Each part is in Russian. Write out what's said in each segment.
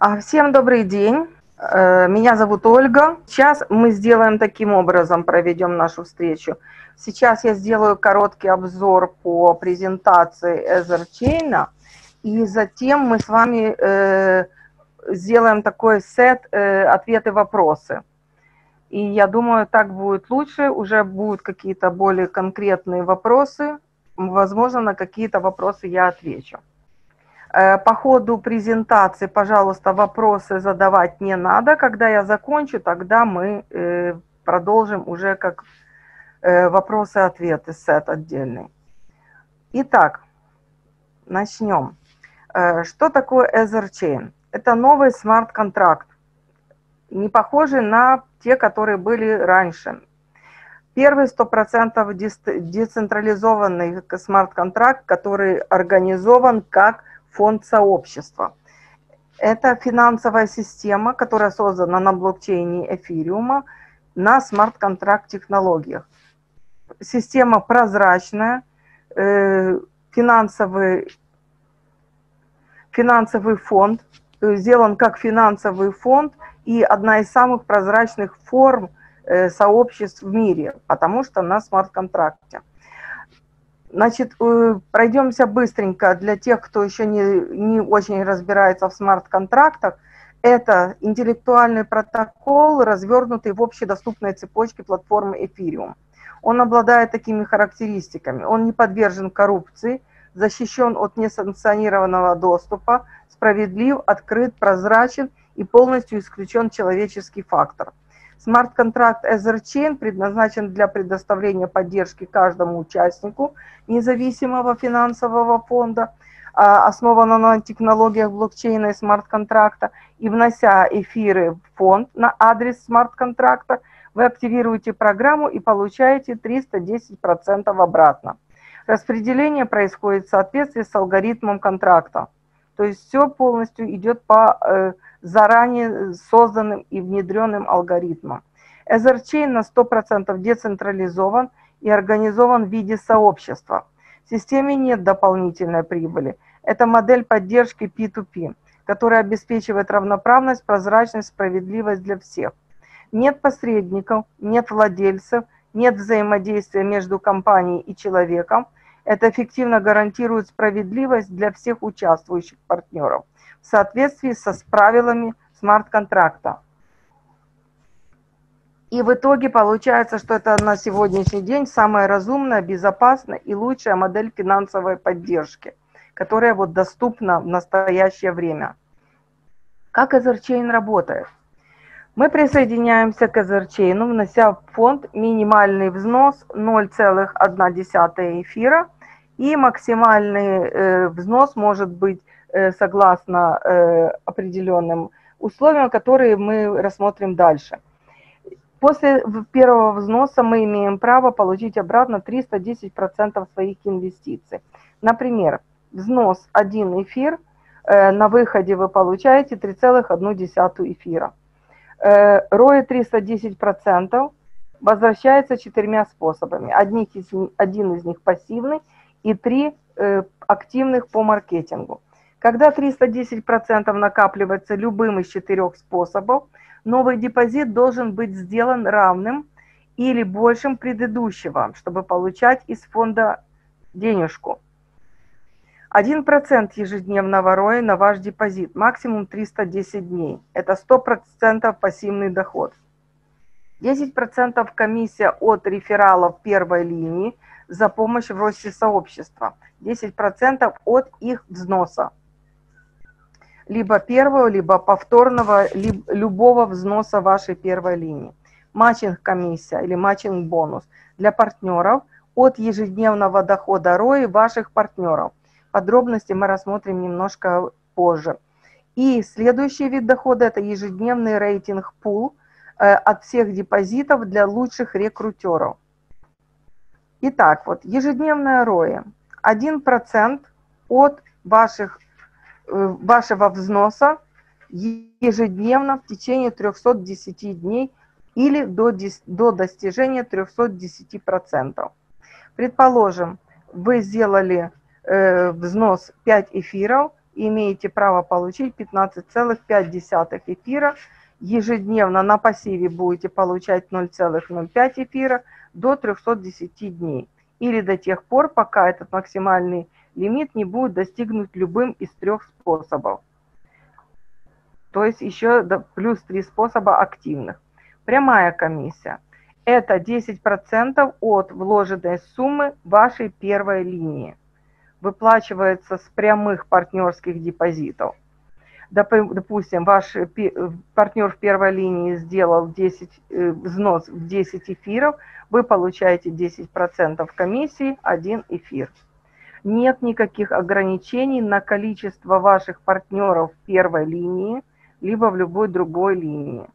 Всем добрый день. Меня зовут Ольга. Сейчас мы сделаем таким образом, проведем нашу встречу. Сейчас я сделаю короткий обзор по презентации EtherChain, и затем мы с вами сделаем такой сет ответы-вопросы. И я думаю, так будет лучше, уже будут какие-то более конкретные вопросы. Возможно, на какие-то вопросы я отвечу. По ходу презентации, пожалуйста, вопросы задавать не надо. Когда я закончу, тогда мы продолжим уже как вопросы-ответы, сет отдельный. Итак, начнем. Что такое EtherChain? Это новый смарт-контракт, не похожий на те, которые были раньше. Первый 100% децентрализованный смарт-контракт, который организован как фонд сообщества. Это финансовая система, которая создана на блокчейне эфириума на смарт-контракт технологиях. Система прозрачная, финансовый фонд, сделан как финансовый фонд и одна из самых прозрачных форм сообществ в мире, потому что на смарт-контракте. Значит, пройдемся быстренько для тех, кто еще не очень разбирается в смарт-контрактах. Это интеллектуальный протокол, развернутый в общедоступной цепочке платформы Ethereum. Он обладает такими характеристиками. Он не подвержен коррупции, защищен от несанкционированного доступа, справедлив, открыт, прозрачен и полностью исключен человеческий фактор. Смарт-контракт EtherChain предназначен для предоставления поддержки каждому участнику независимого финансового фонда, основан на технологиях блокчейна и смарт-контракта, и внося эфиры в фонд на адрес смарт-контракта, вы активируете программу и получаете 310% обратно. Распределение происходит в соответствии с алгоритмом контракта. То есть все полностью идет по заранее созданным и внедренным алгоритмам. EtherChain на 100% децентрализован и организован в виде сообщества. В системе нет дополнительной прибыли. Это модель поддержки P2P, которая обеспечивает равноправность, прозрачность, справедливость для всех. Нет посредников, нет владельцев, нет взаимодействия между компанией и человеком. Это эффективно гарантирует справедливость для всех участвующих партнеров в соответствии с правилами смарт-контракта. И в итоге получается, что это на сегодняшний день самая разумная, безопасная и лучшая модель финансовой поддержки, которая вот доступна в настоящее время. Как EtherChain работает? Мы присоединяемся к EtherChain, внося в фонд минимальный взнос 0,1 эфира, и максимальный взнос может быть согласно определенным условиям, которые мы рассмотрим дальше. После первого взноса мы имеем право получить обратно 310% своих инвестиций. Например, взнос 1 эфир, на выходе вы получаете 3,1 эфира. ROI 310% возвращается 4 способами. Один из них пассивный и 3 активных по маркетингу. Когда 310% накапливается любым из 4 способов, новый депозит должен быть сделан равным или большим предыдущего, чтобы получать из фонда денежку. 1% ежедневного ROI на ваш депозит, максимум 310 дней. Это 100% пассивный доход. 10% комиссия от рефералов первой линии за помощь в росте сообщества. 10% от их взноса. Либо первого, либо повторного, либо любого взноса вашей первой линии. Матчинг-комиссия или матчинг-бонус для партнеров от ежедневного дохода ROI ваших партнеров. Подробности мы рассмотрим немножко позже. И следующий вид дохода – это ежедневный рейтинг-пул от всех депозитов для лучших рекрутеров. Итак, вот ежедневная ROI. 1% от вашего взноса ежедневно в течение 310 дней или до достижения 310%. Предположим, вы сделали взнос 5 эфиров и имеете право получить 15,5 эфира. Ежедневно на пассиве будете получать 0,05 эфира до 310 дней. Или до тех пор, пока этот максимальный лимит не будет достигнут любым из 3 способов. То есть еще плюс 3 способа активных. Прямая комиссия. Это 10% от вложенной суммы вашей первой линии. Выплачивается с прямых партнерских депозитов. Допустим, ваш партнер в первой линии сделал взнос в 10 эфиров, вы получаете 10% комиссии, 1 эфир. Нет никаких ограничений на количество ваших партнеров в первой линии, либо в любой другой линии.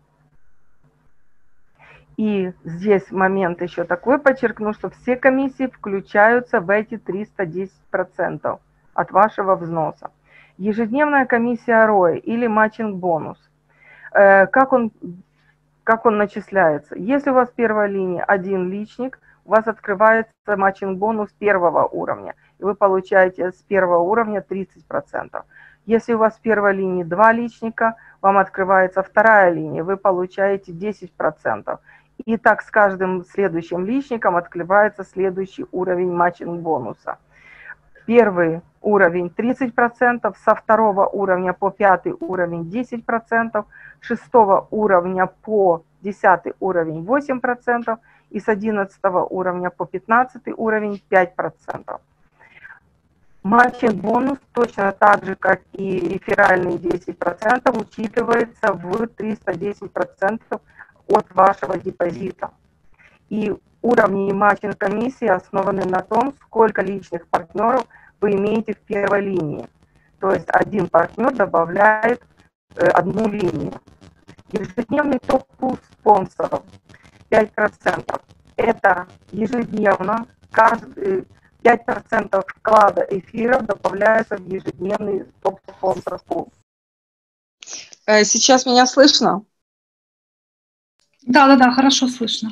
И здесь момент еще такой подчеркну, что все комиссии включаются в эти 310% от вашего взноса. Ежедневная комиссия ROI или матчинг-бонус. Как он начисляется? Если у вас в первой линии 1 личник, у вас открывается матчинг-бонус 1-го уровня, и вы получаете с 1-го уровня 30%. Если у вас в первой линии 2 личника, вам открывается 2-я линия, вы получаете 10%. И так с каждым следующим личником открывается следующий уровень матчинг-бонуса. Первый уровень 30%, со 2-го уровня по 5-й уровень 10%, с 6-го уровня по 10-й уровень 8% и с 11-го уровня по 15-й уровень 5%. Матчинг-бонус точно так же, как и реферальные 10%, учитывается в 310% от вашего депозита. И уровни матчинг-комиссии основаны на том, сколько личных партнеров вы имеете в первой линии. То есть один партнер добавляет 1 линию. Ежедневный топ-пул спонсоров 5%. Это ежедневно 5% вклада эфиров добавляется в ежедневный топ-спонсор пул. Сейчас меня слышно? Да, хорошо слышно.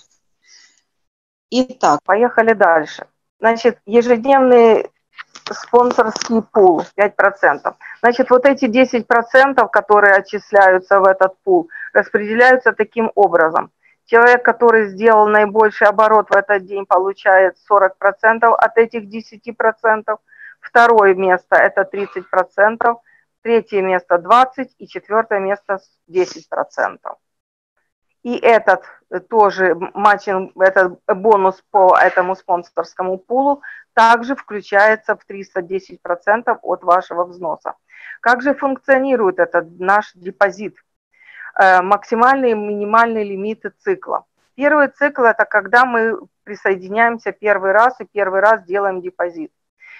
Итак, поехали дальше. Значит, ежедневный спонсорский пул 5%. Значит, вот эти 10%, которые отчисляются в этот пул, распределяются таким образом. Человек, который сделал наибольший оборот в этот день, получает 40% от этих 10%. Второе место – это 30%. Третье место – 20%. И четвертое место – 10%. И этот тоже этот бонус по этому спонсорскому пулу также включается в 310% от вашего взноса. Как же функционирует этот наш депозит? Максимальные и минимальные лимиты цикла. Первый цикл – это когда мы присоединяемся первый раз и первый раз делаем депозит.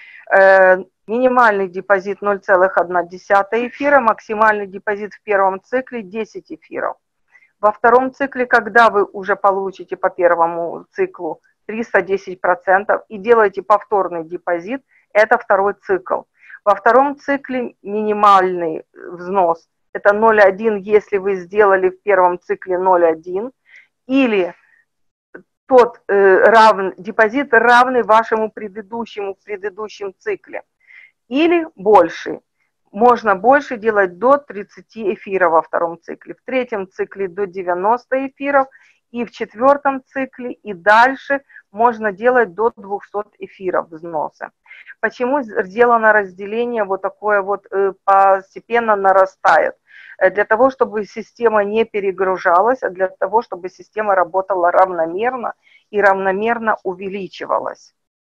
Минимальный депозит 0,1 эфира, максимальный депозит в первом цикле 10 эфиров. Во втором цикле, когда вы уже получите по первому циклу 310% и делаете повторный депозит, это второй цикл. Во втором цикле минимальный взнос – это 0,1, если вы сделали в первом цикле 0,1, или тот депозит равный вашему предыдущему в предыдущем цикле, или больше. Можно больше делать до 30 эфиров во втором цикле, в третьем цикле до 90 эфиров, и в четвертом цикле и дальше можно делать до 200 эфиров взноса. Почему сделано разделение вот такое вот постепенно нарастает? Для того, чтобы система не перегружалась, а для того, чтобы система работала равномерно и равномерно увеличивалась.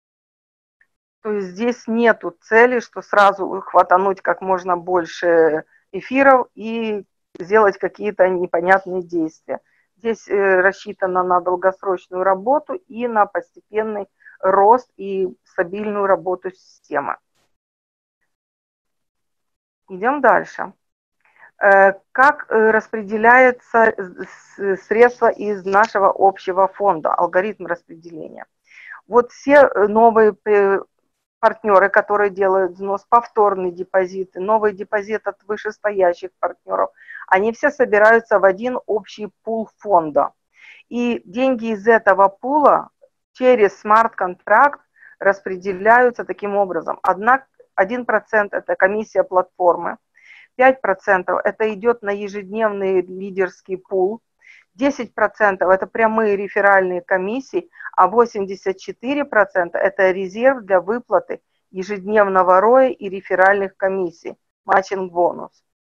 То есть здесь нету цели, что сразу хватануть как можно больше эфиров и сделать какие-то непонятные действия. Здесь рассчитано на долгосрочную работу и на постепенный рост и стабильную работу системы. Идем дальше. Как распределяются средства из нашего общего фонда, алгоритм распределения? Вот все новые партнеры, которые делают взнос, повторные депозиты, новый депозит от вышестоящих партнеров, они все собираются в один общий пул фонда. И деньги из этого пула через смарт-контракт распределяются таким образом. 1% это комиссия платформы, 5% это идет на ежедневный лидерский пул, 10% это прямые реферальные комиссии, а 84% это резерв для выплаты ежедневного роя и реферальных комиссий, матчинг-бонус.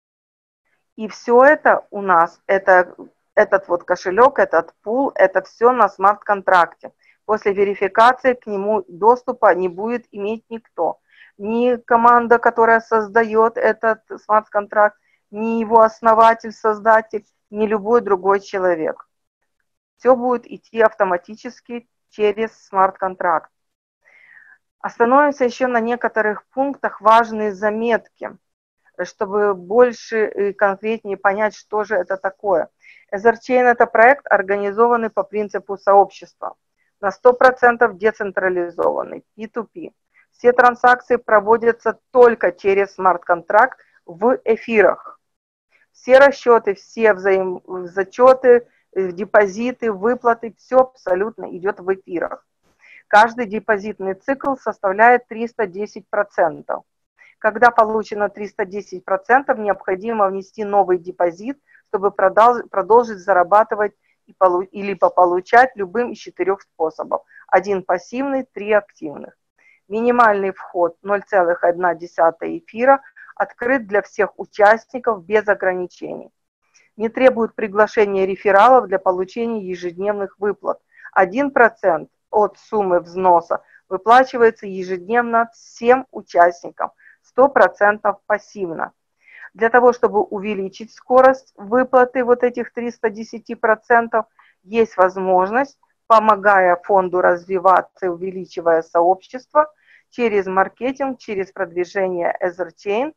И все это у нас, этот вот кошелек, этот пул, это все на смарт-контракте. После верификации к нему доступа не будет иметь никто. Ни команда, которая создает этот смарт-контракт, ни его основатель, создатель, ни любой другой человек. Все будет идти автоматически через смарт-контракт. Остановимся еще на некоторых пунктах, важные заметки, чтобы больше и конкретнее понять, что же это такое. EtherChain – это проект, организованный по принципу сообщества, на 100% децентрализованный, P2P. Все транзакции проводятся только через смарт-контракт в эфирах. Все расчеты, все зачеты, депозиты, выплаты, все абсолютно идет в эфирах. Каждый депозитный цикл составляет 310%. Когда получено 310%, необходимо внести новый депозит, чтобы продолжить зарабатывать или получать любым из 4 способов. 1 пассивный, 3 активных. Минимальный вход 0,1 эфира открыт для всех участников без ограничений. Не требует приглашения рефералов для получения ежедневных выплат. 1% от суммы взноса выплачивается ежедневно всем участникам, 100% пассивно. Для того, чтобы увеличить скорость выплаты вот этих 310%, есть возможность, помогая фонду развиваться и увеличивая сообщество, через маркетинг, через продвижение EtherChain,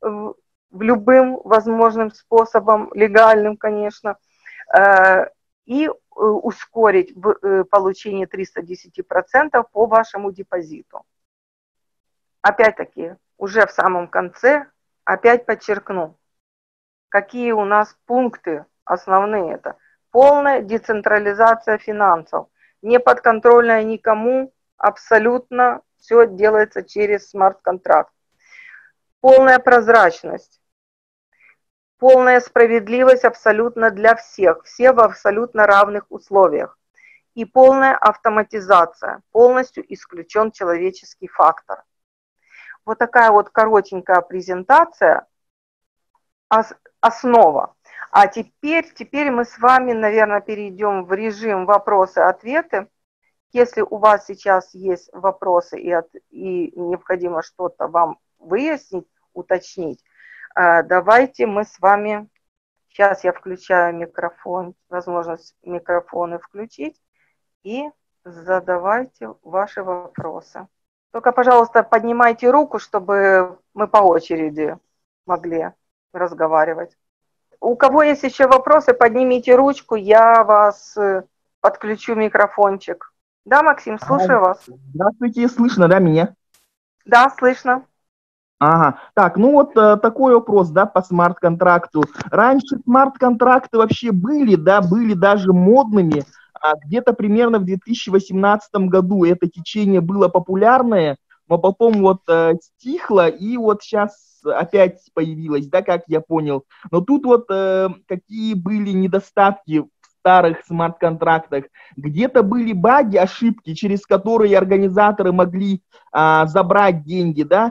любым возможным способом, легальным, конечно, и ускорить получение 310% по вашему депозиту. Опять-таки, уже в самом конце, опять подчеркну, какие у нас пункты основные. Это полная децентрализация финансов, не подконтрольная никому, абсолютно все делается через смарт-контракт. Полная прозрачность, полная справедливость абсолютно для всех, все в абсолютно равных условиях. И полная автоматизация, полностью исключен человеческий фактор. Вот такая вот коротенькая презентация, основа. А теперь мы с вами, наверное, перейдем в режим вопросы-ответы. Если у вас сейчас есть вопросы и необходимо что-то вам выяснить, уточнить, давайте мы с вами, сейчас я включаю микрофон, возможность микрофоны включить, и задавайте ваши вопросы. Только, пожалуйста, поднимайте руку, чтобы мы по очереди могли разговаривать. У кого есть еще вопросы, поднимите ручку, я вас подключу микрофончик. Да, Максим, слушаю вас. Здравствуйте, слышно, да, меня? Да, слышно. Ага, так, ну вот такой вопрос, да, по смарт-контракту. Раньше смарт-контракты вообще были, да, были даже модными. Где-то примерно в 2018 году это течение было популярное, но потом вот стихло, и вот сейчас опять появилось, да, как я понял. Но тут вот какие были недостатки в старых смарт-контрактах. Где-то были баги, ошибки, через которые организаторы могли забрать деньги, да.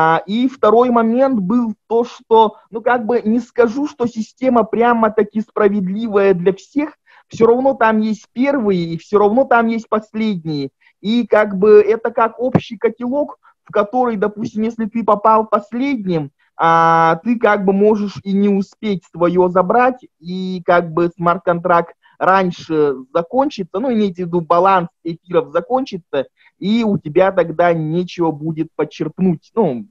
И второй момент был то, что, ну как бы не скажу, что система прямо-таки справедливая для всех, все равно там есть первые, и все равно там есть последние. И как бы это как общий котелок, в который, допустим, если ты попал последним, ты как бы можешь и не успеть свое забрать, и как бы смарт-контракт раньше закончится, ну, имейте в виду, баланс эфиров закончится, и у тебя тогда нечего будет подчерпнуть, ну,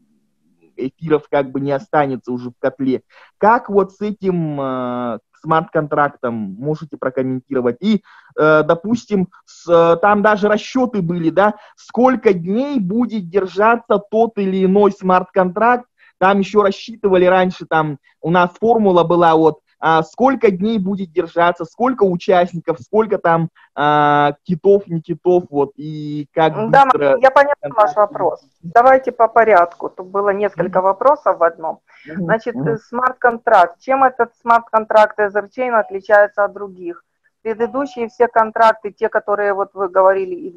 эфиров как бы не останется уже в котле. Как вот с этим смарт-контрактом можете прокомментировать? И, допустим, там даже расчеты были, да, сколько дней будет держаться тот или иной смарт-контракт. Там еще рассчитывали раньше, там у нас формула была вот сколько дней будет держаться, сколько участников, сколько там китов, не китов, вот, и как Да, быстро... я поняла ваш вопрос. Давайте по порядку. Тут было несколько вопросов в одном. Значит, смарт-контракт. Чем этот смарт-контракт EtherChain отличается от других? Предыдущие все контракты, те, которые вот вы говорили, и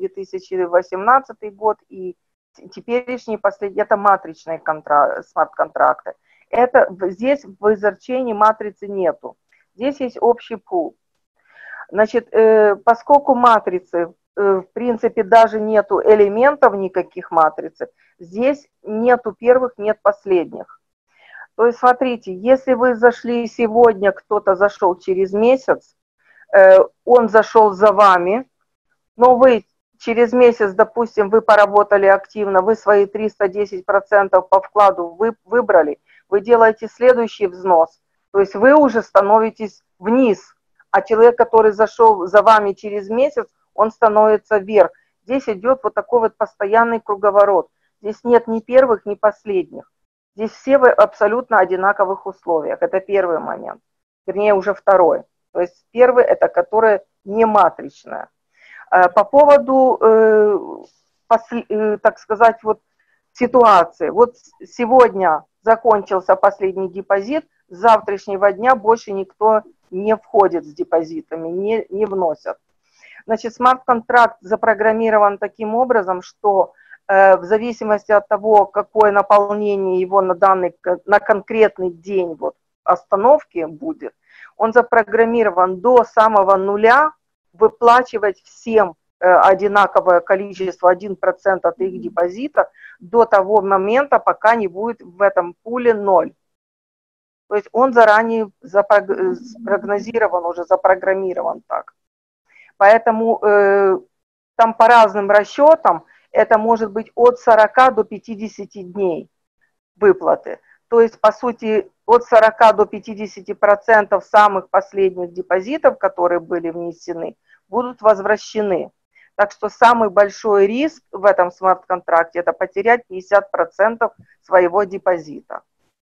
2018 год, и теперешние последние, это матричные смарт-контракты. Здесь в EtherChain матрицы нету. Здесь есть общий пул. Значит, поскольку матрицы, в принципе, даже нету элементов никаких матрицы, здесь нету первых, нет последних. То есть, смотрите, если вы зашли сегодня, кто-то зашел через месяц, он зашел за вами, но вы через месяц, допустим, вы поработали активно, вы свои 310% по вкладу выбрали, вы делаете следующий взнос, то есть вы уже становитесь вниз, а человек, который зашел за вами через месяц, он становится вверх. Здесь идет вот такой вот постоянный круговорот. Здесь нет ни первых, ни последних. Здесь все в абсолютно одинаковых условиях. Это первый момент. Вернее, уже второй. То есть первый – это которое не матричное. По поводу, так сказать, вот ситуации. Вот сегодня закончился последний депозит, с завтрашнего дня больше никто не входит с депозитами, не вносят. Значит, смарт-контракт запрограммирован таким образом, что в зависимости от того, какое наполнение его на конкретный день вот, остановки будет, он запрограммирован до самого нуля выплачивать всем одинаковое количество, 1% от их депозита, до того момента, пока не будет в этом пуле 0. То есть он заранее спрогнозирован, уже запрограммирован так. Поэтому там по разным расчетам это может быть от 40 до 50 дней выплаты. То есть, по сути, от 40 до 50% самых последних депозитов, которые были внесены, будут возвращены. Так что самый большой риск в этом смарт-контракте – это потерять 50% своего депозита.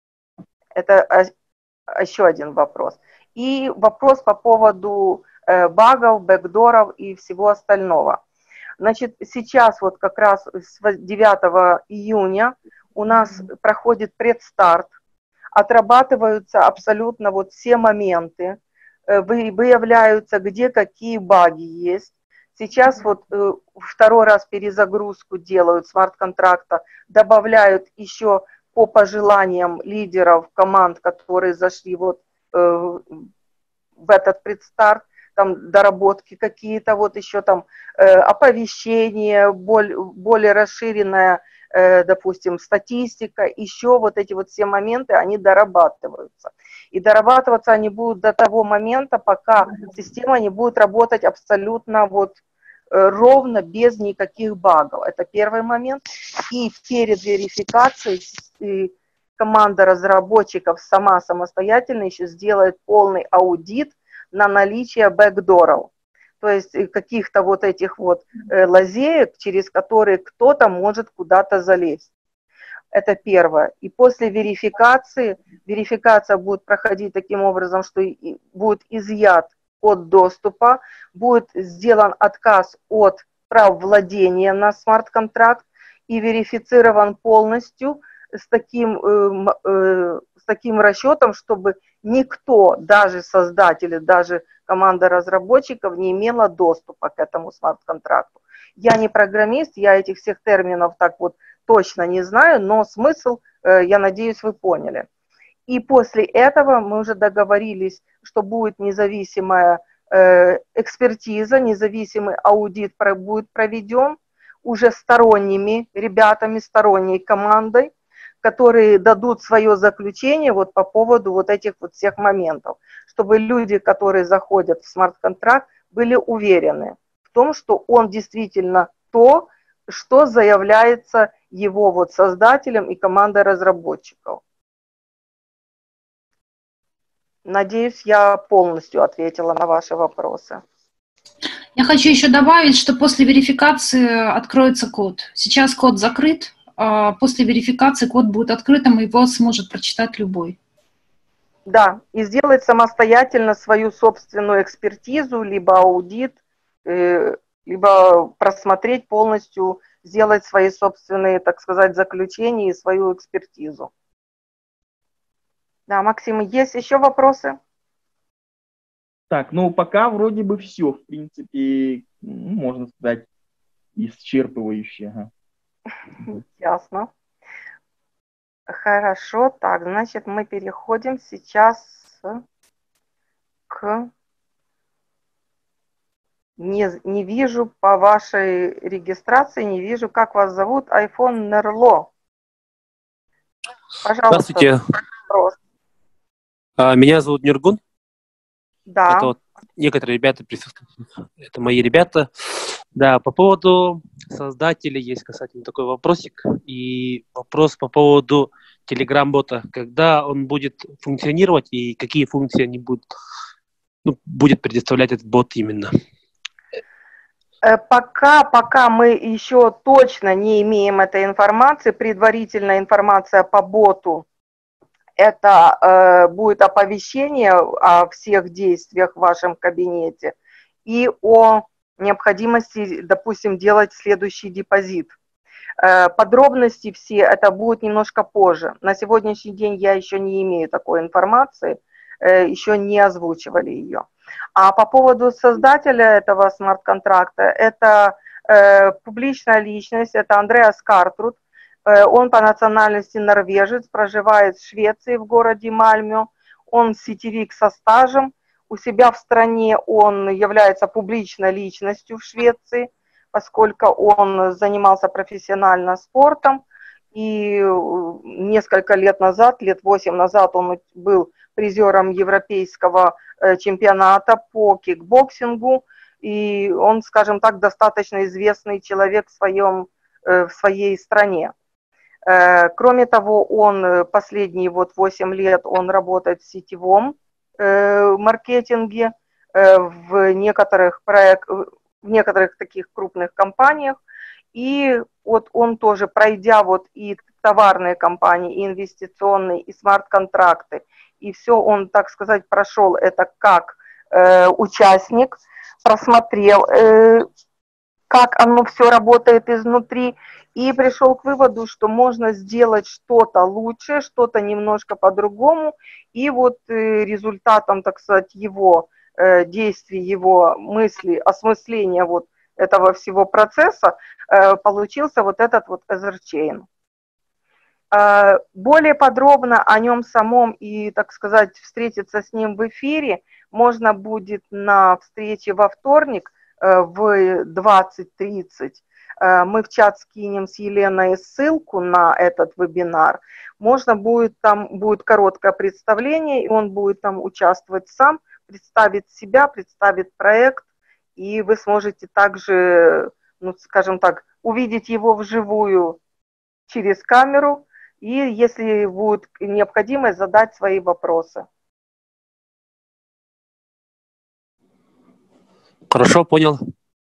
Это еще один вопрос. И вопрос по поводу багов, бэкдоров и всего остального. Значит, сейчас вот как раз с 9 июня у нас проходит предстарт, отрабатываются абсолютно вот все моменты, выявляются, где какие баги есть. Сейчас вот второй раз перезагрузку делают смарт-контракта, добавляют еще по пожеланиям лидеров команд, которые зашли вот в этот предстарт, там доработки какие-то, вот еще там оповещение, более расширенная, допустим, статистика, еще вот эти вот все моменты, они дорабатываются. И дорабатываться они будут до того момента, пока система не будет работать абсолютно вот ровно, без никаких багов. Это первый момент. И перед верификацией команда разработчиков сама самостоятельно еще сделает полный аудит на наличие бэкдоров. То есть каких-то вот этих вот лазеек, через которые кто-то может куда-то залезть. Это первое. И после верификации, верификация будет проходить таким образом, что будет изъят код доступа, будет сделан отказ от прав владения на смарт-контракт и верифицирован полностью с таким расчетом, чтобы никто, даже создатели, даже команда разработчиков не имела доступа к этому смарт-контракту. Я не программист, я этих всех терминов так вот точно не знаю, но смысл, я надеюсь, вы поняли. И после этого мы уже договорились, что будет независимая экспертиза, независимый аудит будет проведен уже сторонними ребятами, сторонней командой, которые дадут свое заключение вот по поводу вот этих вот всех моментов, чтобы люди, которые заходят в смарт-контракт, были уверены в том, что он действительно то, что заявляется его вот создателем и командой разработчиков. Надеюсь, я полностью ответила на ваши вопросы. Я хочу еще добавить, что после верификации откроется код. Сейчас код закрыт, а после верификации код будет открытым, и его сможет прочитать любой. Да, и сделать самостоятельно свою собственную экспертизу, либо аудит, либо просмотреть полностью, сделать свои собственные, так сказать, заключения и свою экспертизу. Да, Максим, есть еще вопросы? Так, ну пока вроде бы все, в принципе, ну, можно сказать, исчерпывающе. Ага. Ясно. Хорошо, так, значит, мы переходим сейчас к... Не вижу по вашей регистрации, не вижу, как вас зовут, iPhone Нерло. Пожалуйста, Здравствуйте. вопрос. Меня зовут Нюргун. Да. Это вот некоторые ребята присутствуют. Это мои ребята. Да, по поводу создателей есть касательно такой вопросик. И вопрос по поводу Telegram-бота. Когда он будет функционировать и какие функции они будут, будет предоставлять этот бот именно? Пока мы еще точно не имеем этой информации, предварительная информация по боту, это будет оповещение о всех действиях в вашем кабинете и о необходимости, допустим, делать следующий депозит. Подробности все, это будет немножко позже. На сегодняшний день я еще не имею такой информации, еще не озвучивали ее. А по поводу создателя этого смарт-контракта, это публичная личность, это Андреас Картруд. Он по национальности норвежец, проживает в Швеции, в городе Мальмё. Он сетевик со стажем. У себя в стране он является публичной личностью в Швеции, поскольку он занимался профессионально спортом. И несколько лет назад, лет 8 назад, он был призером европейского чемпионата по кикбоксингу. И он, скажем так, достаточно известный человек в своей стране. Кроме того, он последние 8 лет он работает в сетевом маркетинге в некоторых таких крупных компаниях. И вот он тоже, пройдя и товарные компании, и инвестиционные, и смарт-контракты, и все он, так сказать, прошел это как участник, просмотрел, как оно все работает изнутри, и пришел к выводу, что можно сделать что-то лучше, что-то немножко по-другому, и результатом, так сказать, его действий, его мыслей, осмысления этого всего процесса получился этот EtherChain. Более подробно о нем самом и, так сказать, встретиться с ним в эфире можно будет на встрече во вторник в 20:30. Мы в чат скинем с Еленой ссылку на этот вебинар. Там будет короткое представление, и он будет там участвовать сам, представит себя, представит проект, и вы сможете также, скажем так, увидеть его вживую через камеру, и если будет необходимость, задать свои вопросы. Хорошо, понял.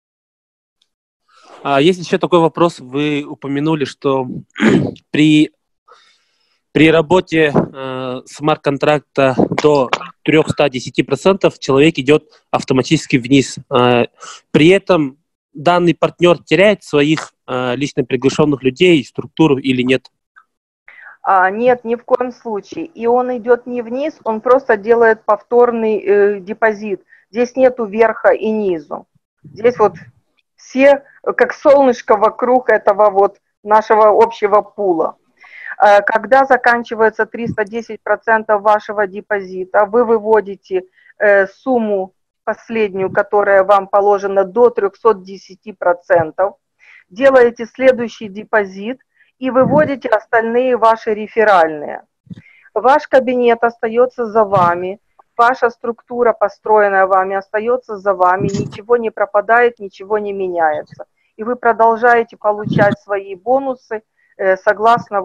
Есть еще такой вопрос. Вы упомянули, что при работе смарт-контракта до 310% человек идет автоматически вниз. При этом данный партнер теряет своих лично приглашенных людей, структуру или нет? Нет, ни в коем случае. И он идет не вниз, он просто делает повторный депозит. Здесь нету верха и низу. Здесь все как солнышко вокруг этого нашего общего пула. Когда заканчивается 310% вашего депозита, вы выводите сумму последнюю, которая вам положена, до 310%, делаете следующий депозит и выводите остальные ваши реферальные. Ваш кабинет остается за вами, ваша структура, построенная вами, остается за вами, ничего не пропадает, ничего не меняется. И вы продолжаете получать свои бонусы согласно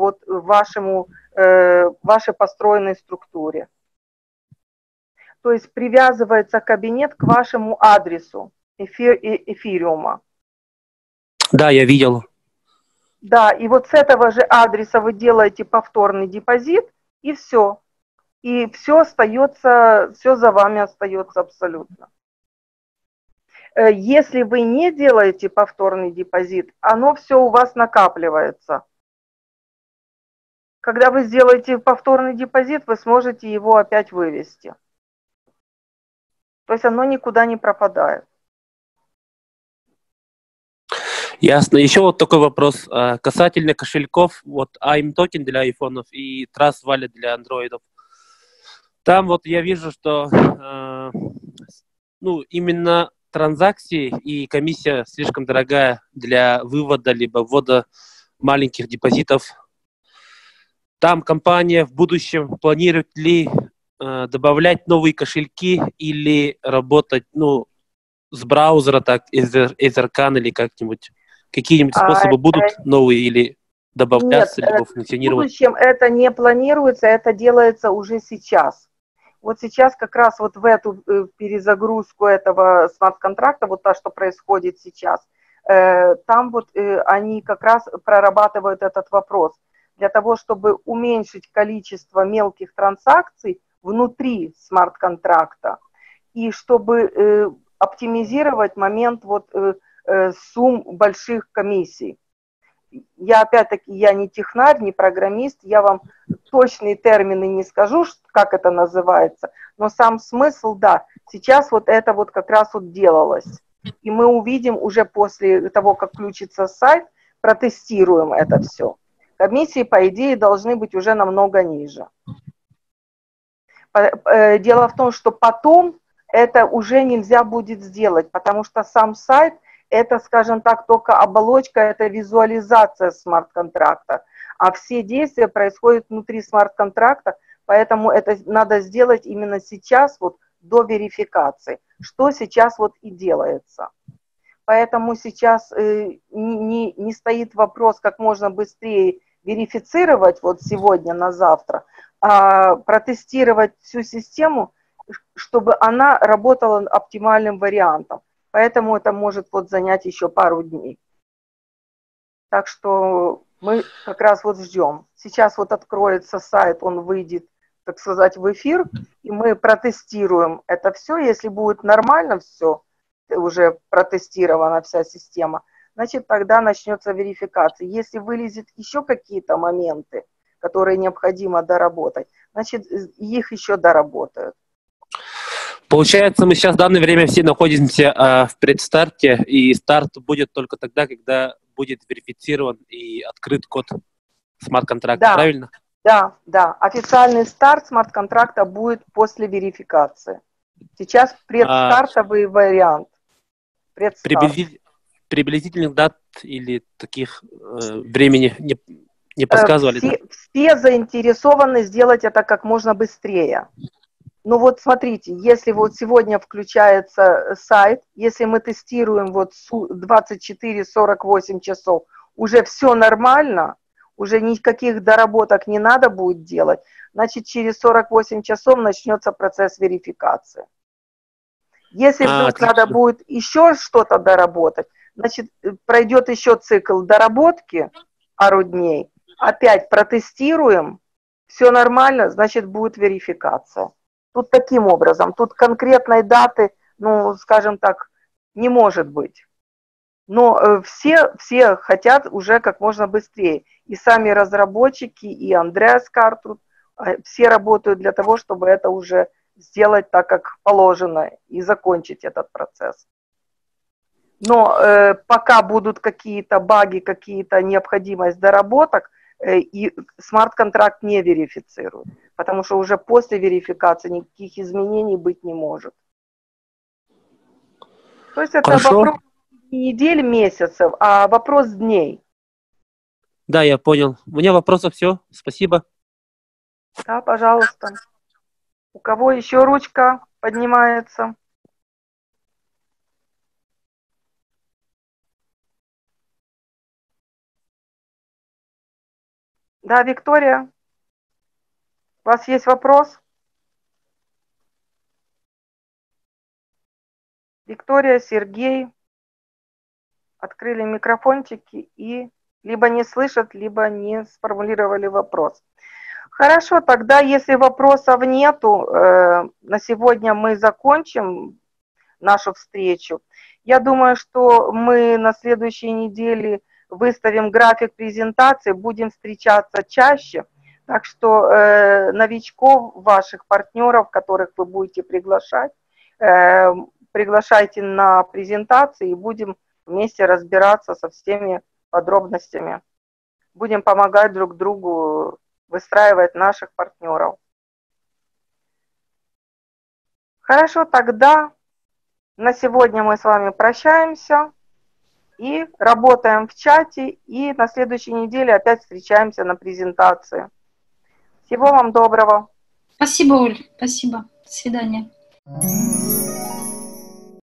вашей построенной структуре. То есть привязывается кабинет к вашему адресу эфириума. Да, я видел. Да, и с этого же адреса вы делаете повторный депозит, и все. И все остается, все за вами остается абсолютно. Если вы не делаете повторный депозит, оно все у вас накапливается. Когда вы сделаете повторный депозит, вы сможете его опять вывести. То есть оно никуда не пропадает. Ясно. Еще вот такой вопрос. Касательно кошельков, вот AIM токен для айфонов и Trust Wallet для андроидов. Там вот я вижу, что именно транзакции и комиссия слишком дорогая для вывода либо ввода маленьких депозитов. Там компания в будущем планирует ли добавлять новые кошельки или работать с браузера, так, из Arcan или как-нибудь? Какие-нибудь способы будут новые или добавляться, Нет, либо в функционировать? будущем это не планируется, это делается уже сейчас. Вот сейчас как раз вот в эту перезагрузку этого смарт-контракта, вот то, что происходит сейчас, там вот они как раз прорабатывают этот вопрос. Для того, чтобы уменьшить количество мелких транзакций внутри смарт-контракта и чтобы оптимизировать момент вот сумм больших комиссий. Я опять-таки, я не технарь, не программист, я вам точные термины не скажу, как это называется, но сам смысл, да, сейчас вот это вот как раз вот делалось. И мы увидим уже после того, как включится сайт, протестируем это все. Комиссии, по идее, должны быть уже намного ниже. Дело в том, что потом это уже нельзя будет сделать, потому что сам сайт – это, скажем так, только оболочка, это визуализация смарт-контракта, а все действия происходят внутри смарт-контракта, поэтому это надо сделать именно сейчас, вот до верификации, что сейчас вот и делается. Поэтому сейчас не стоит вопрос, как можно быстрее верифицировать вот сегодня на завтра, а протестировать всю систему, чтобы она работала оптимальным вариантом. Поэтому это может вот занять еще пару дней. Так что мы как раз вот ждем. Сейчас вот откроется сайт, он выйдет, так сказать, в эфир, и мы протестируем это все. Если будет нормально все, уже протестирована вся система, значит, тогда начнется верификация. Если вылезет еще какие-то моменты, которые необходимо доработать, значит, их еще доработают. Получается, мы сейчас в данное время все находимся в предстарте, и старт будет только тогда, когда будет верифицирован и открыт код смарт-контракта, Да, правильно? да. Официальный старт смарт-контракта будет после верификации. Сейчас предстартовый вариант. Приблизительных дат или таких времени не подсказывали? Все заинтересованы сделать это как можно быстрее. Ну вот смотрите, если вот сегодня включается сайт, если мы тестируем вот 24-48 часов, уже все нормально, уже никаких доработок не надо будет делать, значит через 48 часов начнется процесс верификации. Если вдруг надо будет еще что-то доработать, значит пройдет еще цикл доработки пару дней, опять протестируем, все нормально, значит будет верификация. Тут таким образом, тут конкретной даты, ну, скажем так, не может быть. Но все хотят уже как можно быстрее. И сами разработчики, и Андреас Картруд, все работают для того, чтобы это уже сделать так, как положено, и закончить этот процесс. Но пока будут какие-то баги, какие-то необходимость доработок, и смарт-контракт не верифицирует, потому что уже после верификации никаких изменений быть не может. То есть это вопрос не недель, месяцев, а вопрос дней. Да, я понял. У меня вопросов все. Спасибо. Да, пожалуйста. У кого еще ручка поднимается? Да, Виктория, у вас есть вопрос? Виктория, Сергей открыли микрофончики и либо не слышат, либо не сформулировали вопрос. Хорошо, тогда если вопросов нету, на сегодня мы закончим нашу встречу. Я думаю, что мы на следующей неделе выставим график презентации, будем встречаться чаще. Так что новичков, ваших партнеров, которых вы будете приглашать, приглашайте на презентации и будем вместе разбираться со всеми подробностями. Будем помогать друг другу выстраивать наших партнеров. Хорошо, тогда на сегодня мы с вами прощаемся и работаем в чате, и на следующей неделе опять встречаемся на презентации. Всего вам доброго. Спасибо, Оль. Спасибо. До свидания.